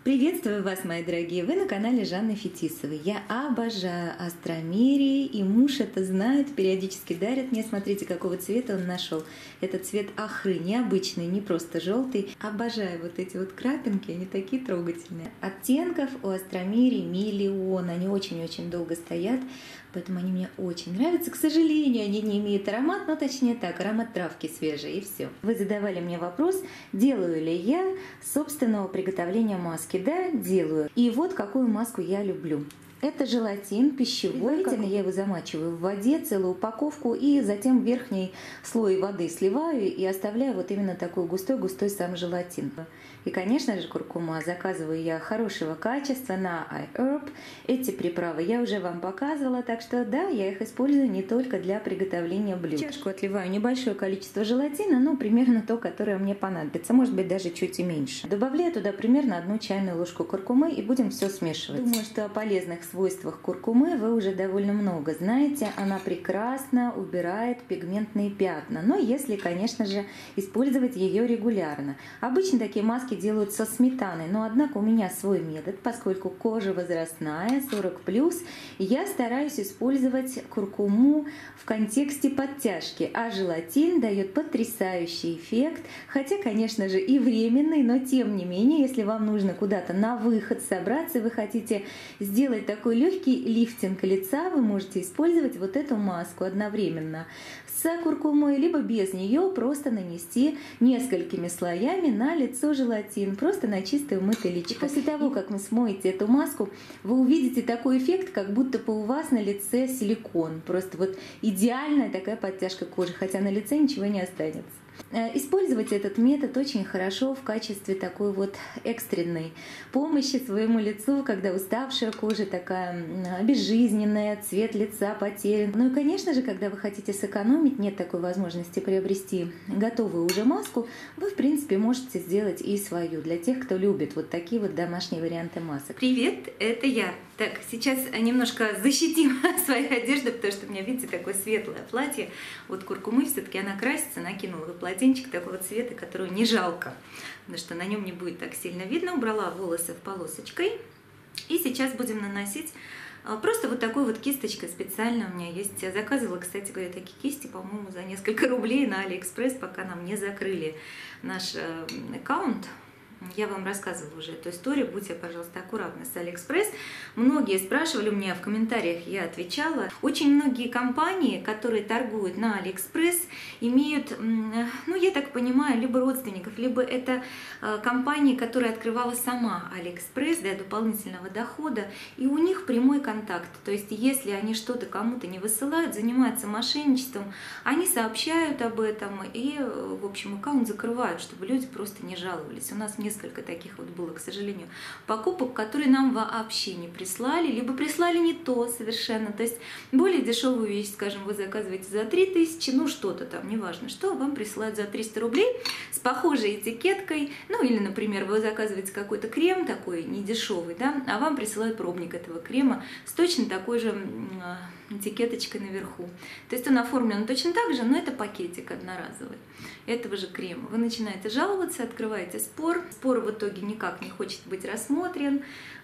Приветствую вас, мои дорогие! Вы на канале Жанны Фетисовой. Я обожаю астромерии, и муж это знает, периодически дарит мне. Смотрите, какого цвета он нашел. Это цвет охры, необычный, не просто желтый. Обожаю вот эти вот крапинки, они такие трогательные. Оттенков у астромерии миллион, они очень-очень долго стоят, поэтому они мне очень нравятся. К сожалению, они не имеют аромат, но точнее так, аромат травки свежей, и все. Вы задавали мне вопрос, делаю ли я собственного приготовления маски. Да, делаю. И вот какую маску я люблю. Это желатин пищевой. Я его замачиваю в воде, целую упаковку, и затем верхний слой воды сливаю и оставляю вот именно такой густой-густой сам желатин. И, конечно же, куркума заказываю я хорошего качества на iHerb. Эти приправы я уже вам показывала, так что да, я их использую не только для приготовления блюд. В чашку отливаю небольшое количество желатина, ну, примерно то, которое мне понадобится, может быть, даже чуть и меньше. Добавляю туда примерно 1 чайную ложку куркумы и будем все смешивать. Думаю, что о полезных свойствах куркумы вы уже довольно много знаете. Она прекрасно убирает пигментные пятна, но если, конечно же, использовать ее регулярно. Обычно такие маски делают со сметаной, но однако у меня свой метод, поскольку кожа возрастная, 40+, я стараюсь использовать куркуму в контексте подтяжки, а желатин дает потрясающий эффект, хотя, конечно же, и временный, но тем не менее, если вам нужно куда-то на выход собраться, вы хотите сделать такой легкий лифтинг лица, вы можете использовать вот эту маску одновременно с куркумой, либо без нее просто нанести несколькими слоями на лицо желатин, просто на чистое умытое личико. После того, как вы смоете эту маску, вы увидите такой эффект, как будто бы у вас на лице силикон. Просто вот идеальная такая подтяжка кожи, хотя на лице ничего не останется. Использовать этот метод очень хорошо в качестве такой вот экстренной помощи своему лицу, когда уставшая кожа такая безжизненная, цвет лица потерян. Ну и, конечно же, когда вы хотите сэкономить, нет такой возможности приобрести готовую уже маску, вы, в принципе, можете сделать и свою, для тех, кто любит вот такие вот домашние варианты масок. Привет, это я. Так, сейчас немножко защитим свою одежду, потому что у меня, видите, такое светлое платье. Вот куркумы все-таки она красится, накинула полотенчик такого цвета, которого не жалко, потому что на нем не будет так сильно видно. Убрала волосы в полосочкой. И сейчас будем наносить просто вот такой вот кисточкой специально у меня есть. Я заказывала, кстати говоря, такие кисти, по-моему, за несколько рублей на AliExpress, пока нам не закрыли наш аккаунт. Я вам рассказывала уже эту историю, будьте, пожалуйста, аккуратны с AliExpress. Многие спрашивали у меня в комментариях, я отвечала. Очень многие компании, которые торгуют на AliExpress, имеют, ну, я так понимаю, либо родственников, либо это компании, которая открывала сама AliExpress для дополнительного дохода, и у них прямой контакт. То есть, если они что-то кому-то не высылают, занимаются мошенничеством, они сообщают об этом и, в общем, аккаунт закрывают, чтобы люди просто не жаловались. У нас несколько таких вот было, к сожалению, покупок, которые нам вообще не прислали, либо прислали не то совершенно. То есть более дешевую вещь, скажем, вы заказываете за 3000, ну что-то там, неважно что, вам присылают за 300 рублей с похожей этикеткой. Ну или, например, вы заказываете какой-то крем такой недешевый, да, а вам присылают пробник этого крема с точно такой же этикеточкой наверху. То есть он оформлен точно так же, но это пакетик одноразовый этого же крема. Вы начинаете жаловаться, открываете спор. Спор в итоге никак не хочет быть рассмотрен.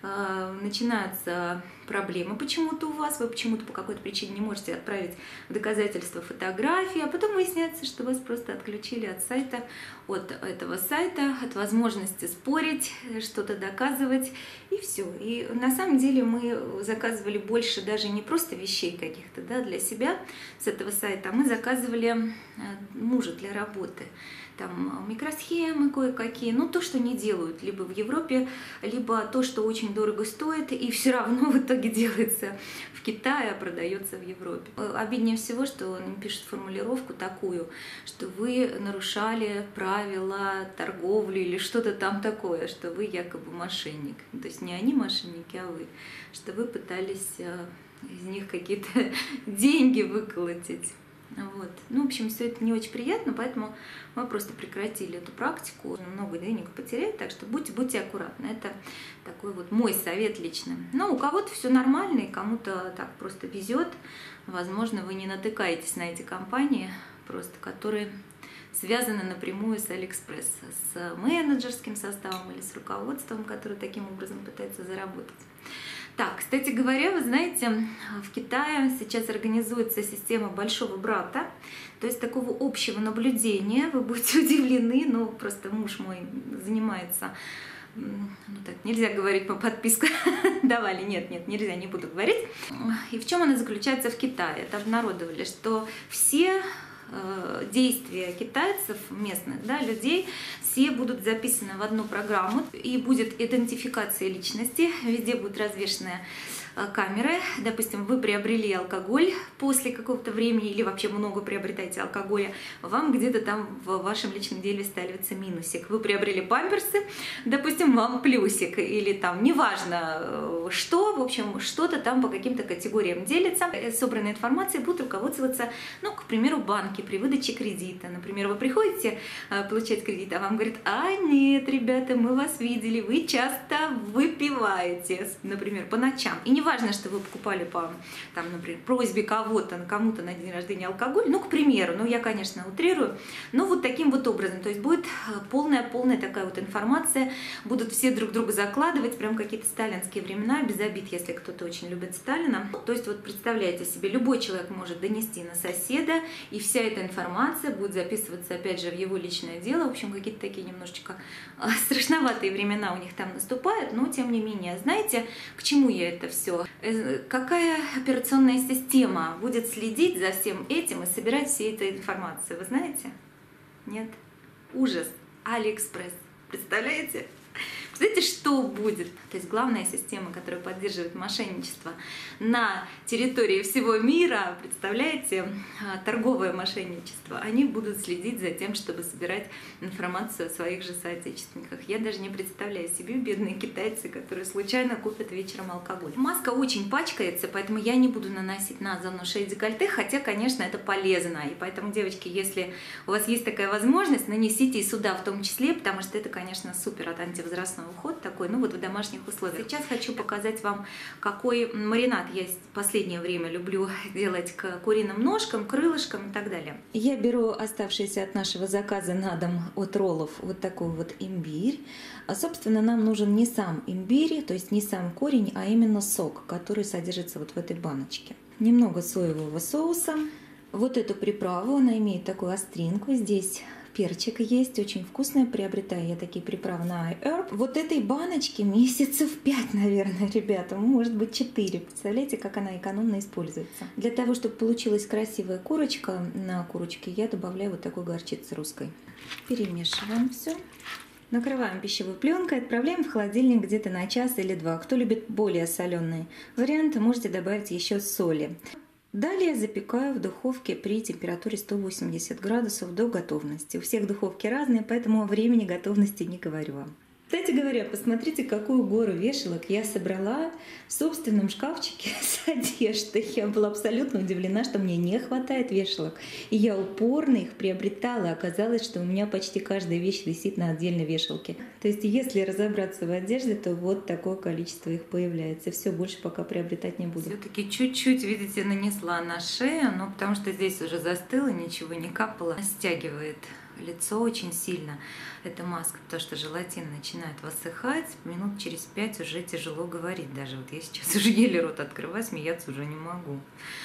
Начинаются проблемы почему-то у вас. Вы почему-то по какой-то причине не можете отправить в доказательство фотографии. А потом выясняется, что вас просто отключили от сайта, от этого сайта, от возможности спорить, что-то доказывать. И все. И на самом деле мы заказывали больше даже не просто вещей каких-то, да, для себя с этого сайта, а мы заказывали мужа для работы. Там микросхемы кое-какие, ну то, что не делают либо в Европе, либо то, что очень дорого стоит и все равно в итоге делается в Китае, а продается в Европе. Обиднее всего, что он пишет формулировку такую, что вы нарушали правила торговли или что-то там такое, что вы якобы мошенник. То есть не они мошенники, а вы, что вы пытались из них какие-то деньги выколотить. Вот. Ну, в общем, все это не очень приятно, поэтому мы просто прекратили эту практику. Много денег потерять, так что будьте аккуратны. Это такой вот мой совет лично. Но у кого-то все нормально, и кому-то так просто везет. Возможно, вы не натыкаетесь на эти компании, просто которые связано напрямую с Алиэкспресс, с менеджерским составом или с руководством, который таким образом пытается заработать. Так, кстати говоря, вы знаете, в Китае сейчас организуется система большого брата, то есть такого общего наблюдения. Вы будете удивлены, но просто муж мой занимается, ну так нельзя говорить, по подписку давали, нет, нельзя, не буду говорить. И в чем она заключается в Китае? Это обнародовали, что все действия китайцев, местных, да, людей, все будут записаны в одну программу, и будет идентификация личности, везде будут развешаны камеры. Допустим, вы приобрели алкоголь после какого-то времени или вообще много приобретаете алкоголя, вам где-то там в вашем личном деле ставится минусик. Вы приобрели памперсы, допустим, вам плюсик, или там неважно что, в общем, что-то там по каким-то категориям делится. Собранной информацией будут руководствоваться, ну, к примеру, банки при выдаче кредита. Например, вы приходите получать кредит, а вам говорят: а нет, ребята, мы вас видели, вы часто выпиваете, например, по ночам. И неважно, что вы покупали по, там, например, просьбе кому-то на день рождения алкоголь, ну, к примеру, ну, я, конечно, утрирую, но вот таким вот образом, то есть будет полная такая вот информация, будут все друг друга закладывать, прям какие-то сталинские времена, без обид, если кто-то очень любит Сталина. То есть вот представляете себе, любой человек может донести на соседа, и вся эта информация будет записываться, опять же, в его личное дело. В общем, какие-то такие немножечко страшноватые времена у них там наступают, но тем не менее, знаете, к чему я это все? Какая операционная система будет следить за всем этим и собирать все эту информацию? Вы знаете? Нет? Ужас. Алиэкспресс. Представляете? Представляете, что будет? То есть главная система, которая поддерживает мошенничество на территории всего мира, представляете, торговое мошенничество, они будут следить за тем, чтобы собирать информацию о своих же соотечественниках. Я даже не представляю себе бедные китайцы, которые случайно купят вечером алкоголь. Маска очень пачкается, поэтому я не буду наносить на зону шеи декольте, хотя, конечно, это полезно. И поэтому, девочки, если у вас есть такая возможность, нанесите и сюда в том числе, потому что это, конечно, супер от антивозрастного уход такой, ну вот в домашних условиях. Сейчас хочу показать вам, какой маринад я в последнее время люблю делать к куриным ножкам, крылышкам и так далее. Я беру оставшийся от нашего заказа на дом от роллов вот такой вот имбирь. А, собственно, нам нужен не сам имбирь, то есть не сам корень, а именно сок, который содержится вот в этой баночке. Немного соевого соуса. Вот эту приправу, она имеет такую остринку. Здесь перчик есть, очень вкусная, приобретаю я такие приправы на iHerb. Вот этой баночке месяцев 5, наверное, ребята, может быть 4. Представляете, как она экономно используется. Для того, чтобы получилась красивая курочка, на курочке я добавляю вот такой горчицы русской. Перемешиваем все. Накрываем пищевой пленкой, отправляем в холодильник где-то на час или два. Кто любит более соленые варианты, можете добавить еще соли. Далее запекаю в духовке при температуре 180 градусов до готовности. У всех духовки разные, поэтому о времени готовности не говорю вам. Кстати говоря, посмотрите, какую гору вешалок я собрала в собственном шкафчике с одеждой. Я была абсолютно удивлена, что мне не хватает вешалок. И я упорно их приобретала. Оказалось, что у меня почти каждая вещь висит на отдельной вешалке. То есть, если разобраться в одежде, то вот такое количество их появляется. Все, больше пока приобретать не буду. Все-таки чуть-чуть, видите, нанесла на шею, но потому что здесь уже застыло, ничего не капало. Стягивает лицо очень сильно, эта маска, потому что желатин начинает высыхать, минут через 5 уже тяжело говорить даже. Вот я сейчас уже еле рот открываю, смеяться уже не могу.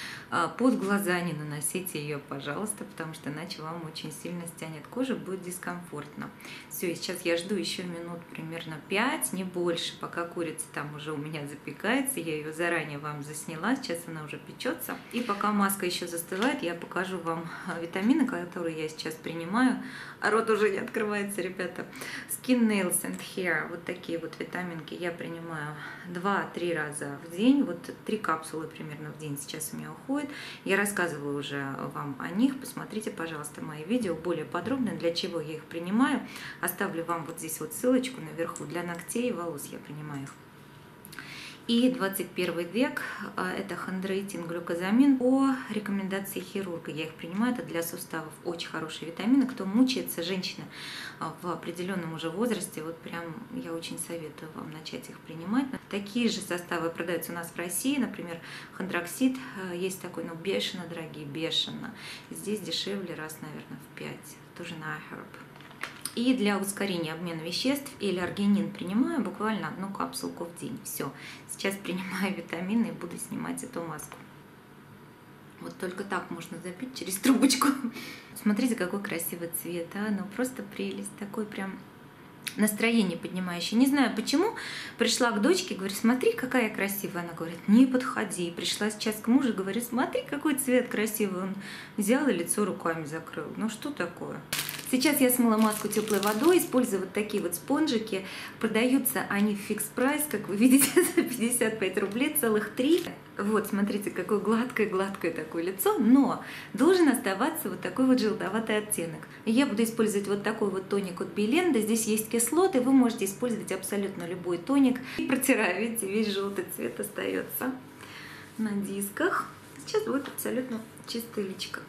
Под глаза не наносите ее, пожалуйста, потому что иначе вам очень сильно стянет кожу, будет дискомфортно. Все, и сейчас я жду еще минут примерно 5, не больше, пока курица там уже у меня запекается. Я ее заранее вам засняла, сейчас она уже печется. И пока маска еще застывает, я покажу вам витамины, которые я сейчас принимаю. А рот уже не открывается, ребята. Skin, Nails and Hair, вот такие вот витаминки я принимаю 2-3 раза в день. Вот 3 капсулы примерно в день сейчас у меня уходит. Я рассказываю уже вам о них. Посмотрите, пожалуйста, мои видео более подробно, для чего я их принимаю. Оставлю вам вот здесь вот ссылочку наверху. Для ногтей и волос я принимаю их. И 21 век – это хондроитин, глюкозамин по рекомендации хирурга. Я их принимаю, это для суставов очень хорошие витамины. Кто мучается, женщина в определенном уже возрасте, вот прям я очень советую вам начать их принимать. Такие же составы продаются у нас в России, например, хондроксид есть такой, но бешено, дорогие, бешено. Здесь дешевле раз, наверное, в 5. тоже на iHerb. И для ускорения обмена веществ элеаргинин принимаю буквально 1 капсулку в день. Все. Сейчас принимаю витамины и буду снимать эту маску. Вот только так можно запить через трубочку. Смотрите, какой красивый цвет, а? Ну просто прелесть. Такой прям настроение поднимающее. Не знаю почему. Пришла к дочке, говорю, смотри, какая красивая. Она говорит, не подходи. Пришла сейчас к мужу, говорю, смотри, какой цвет красивый. Он взял и лицо руками закрыл. Ну что такое? Сейчас я смыла маску теплой водой, использую вот такие вот спонжики. Продаются они в фикс прайс, как вы видите, за 55 рублей, целых 3. Вот, смотрите, какое гладкое такое лицо, но должен оставаться вот такой вот желтоватый оттенок. И я буду использовать вот такой вот тоник от Беленда. Здесь есть кислоты, вы можете использовать абсолютно любой тоник. И протираю, видите, весь желтый цвет остается на дисках. Сейчас будет абсолютно чистое личико.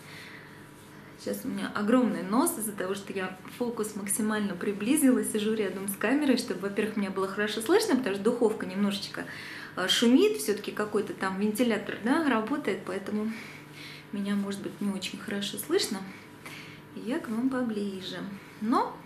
Сейчас у меня огромный нос из-за того, что я фокус максимально приблизила, сижу рядом с камерой, чтобы, во-первых, меня было хорошо слышно, потому что духовка немножечко шумит, все-таки какой-то там вентилятор, да, работает, поэтому меня, может быть, не очень хорошо слышно. И я к вам поближе. Но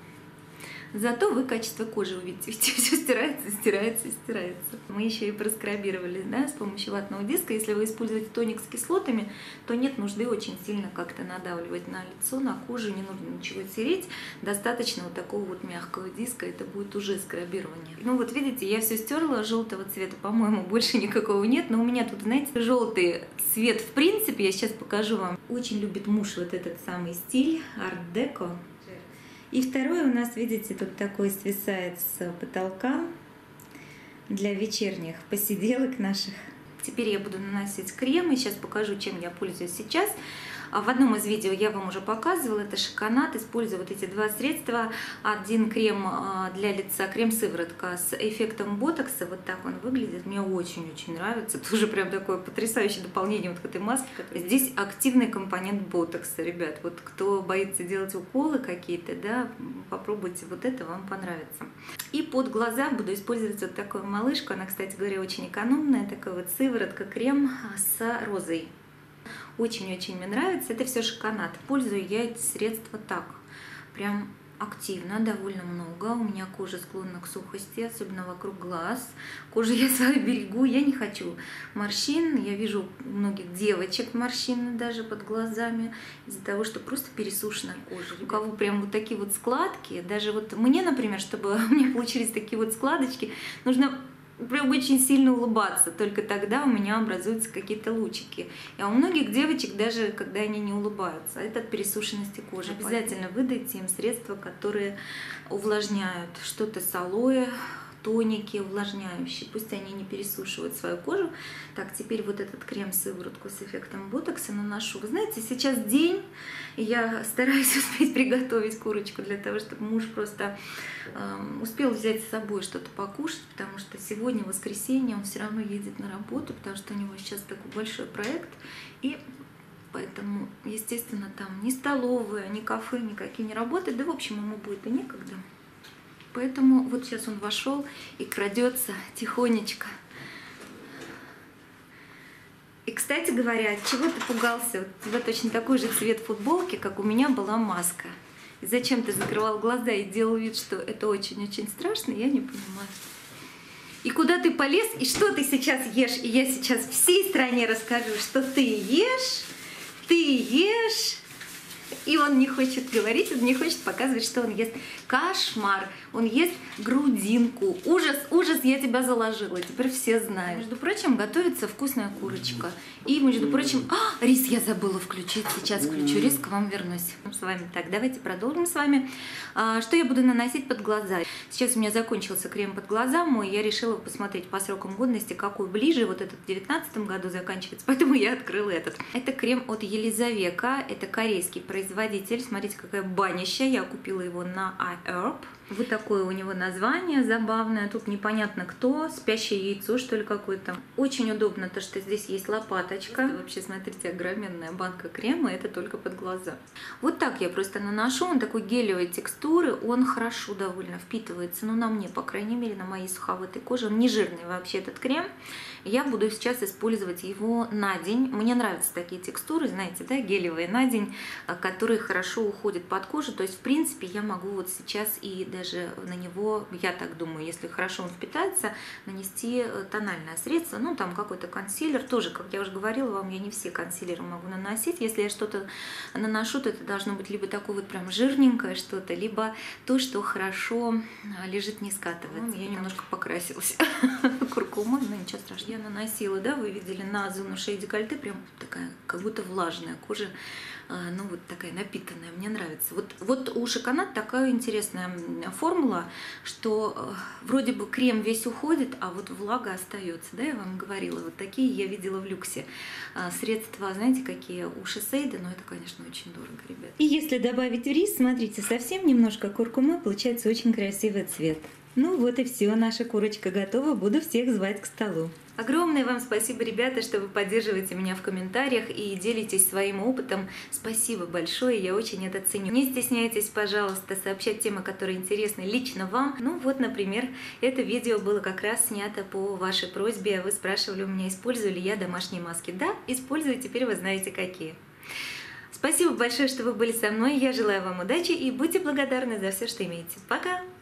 зато вы качество кожи увидите, все стирается. Мы еще и проскрабировали, да, с помощью ватного диска. Если вы используете тоник с кислотами, то нет нужды очень сильно как-то надавливать на лицо, на кожу, не нужно ничего тереть. Достаточно вот такого вот мягкого диска, это будет уже скрабирование. Ну вот видите, я все стерла, желтого цвета, по-моему, больше никакого нет, но у меня тут, знаете, желтый цвет в принципе, я сейчас покажу вам. Очень любит муж вот этот самый стиль, арт-деко. И второй у нас, видите, тут такой свисает с потолка для вечерних посиделок наших. Теперь я буду наносить крем, и сейчас покажу, чем я пользуюсь сейчас. В одном из видео я вам уже показывала, это шиконат. Использую вот эти два средства. Один крем для лица, крем-сыворотка с эффектом ботокса. Вот так он выглядит. Мне очень-очень нравится. Тоже прям такое потрясающее дополнение вот к этой маске. Здесь активный компонент ботокса, ребят. Вот кто боится делать уколы какие-то, да, попробуйте вот это, вам понравится. И под глаза буду использовать вот такую малышку. Она, кстати говоря, очень экономная. Такая вот сыворотка, крем с розой. Очень-очень мне нравится. Это все шиконат. Пользую я эти средства так. Прям активно, довольно много. У меня кожа склонна к сухости, особенно вокруг глаз. Кожу я свою берегу. Я не хочу морщин. Я вижу у многих девочек морщины даже под глазами. Из-за того, что просто пересушенная кожа. У кого прям вот такие вот складки. Даже вот мне, например, чтобы у меня получились такие вот складочки, нужно прям очень сильно улыбаться, только тогда у меня образуются какие-то лучики. А у многих девочек даже, когда они не улыбаются, это от пересушенности кожи. Обязательно выдайте им средства, которые увлажняют, что-то с алоэ, тоники увлажняющие, пусть они не пересушивают свою кожу. Так, теперь вот этот крем-сыворотку с эффектом ботокса наношу. Вы знаете, сейчас день, и я стараюсь успеть приготовить курочку для того, чтобы муж просто успел взять с собой что-то покушать, потому что сегодня воскресенье, он все равно едет на работу, потому что у него сейчас такой большой проект, и поэтому, естественно, там ни столовая, ни кафе никакие не работают, да, в общем, ему будет и некогда. Поэтому вот сейчас он вошел и крадется тихонечко. И, кстати говоря, чего ты пугался? Вот у тебя точно такой же цвет футболки, как у меня была маска. И зачем ты закрывал глаза и делал вид, что это очень-очень страшно, я не понимаю. И куда ты полез, и что ты сейчас ешь? И я сейчас всей стране расскажу, что ты ешь. И он не хочет говорить, он не хочет показывать, что он ест. Кошмар. Он ест грудинку. Ужас, ужас, я тебя заложила. Теперь все знают. Между прочим, готовится вкусная курочка. И, между прочим, рис я забыла включить. Сейчас включу рис, к вам вернусь. С вами так, давайте продолжим с вами. Что я буду наносить под глаза? Сейчас у меня закончился крем под глаза мой. Я решила посмотреть по срокам годности, какой ближе. Вот этот в 2019 году заканчивается, поэтому я открыла этот. Это крем от Елизавека. Это корейский производитель. Смотрите, какая банища. Я купила его на iHerb. Вот такое у него название забавное. Тут непонятно кто. Спящее яйцо, что ли, какое-то. Очень удобно то, что здесь есть лопаточка. Вообще, смотрите, огроменная банка крема. Это только под глаза. Вот так я просто наношу. Он такой гелевой текстуры. Он хорошо довольно впитывается. Ну, на мне, по крайней мере, на моей суховатой коже. Он не жирный вообще, этот крем. Я буду сейчас использовать его на день. Мне нравятся такие текстуры, знаете, да, гелевые на день, которые хорошо уходят под кожу. То есть, в принципе, я могу вот сейчас и даже на него, я так думаю, если хорошо он впитается, нанести тональное средство, ну, там какой-то консилер. Тоже, как я уже говорила вам, я не все консилеры могу наносить. Если я что-то наношу, то это должно быть либо такое вот прям жирненькое что-то, либо то, что хорошо лежит, не скатывается. Я немножко покрасилась куркумой, но ничего страшного. Я наносила, да, вы видели, на зону шеи декольте, прям такая, как будто влажная кожа, ну вот такая напитанная, мне нравится. Вот у Шиконат такая интересная формула, что вроде бы крем весь уходит, а вот влага остается, да, я вам говорила. Вот такие я видела в люксе средства, знаете, какие у Шисейда, но это, конечно, очень дорого, ребят. И если добавить в рис, смотрите, совсем немножко куркумы, получается очень красивый цвет. Ну вот и все, наша курочка готова, буду всех звать к столу. Огромное вам спасибо, ребята, что вы поддерживаете меня в комментариях и делитесь своим опытом. Спасибо большое, я очень это ценю. Не стесняйтесь, пожалуйста, сообщать темы, которые интересны лично вам. Ну вот, например, это видео было как раз снято по вашей просьбе. Вы спрашивали у меня, использую ли я домашние маски. Да, использую, теперь вы знаете какие. Спасибо большое, что вы были со мной. Я желаю вам удачи и будьте благодарны за все, что имеете. Пока!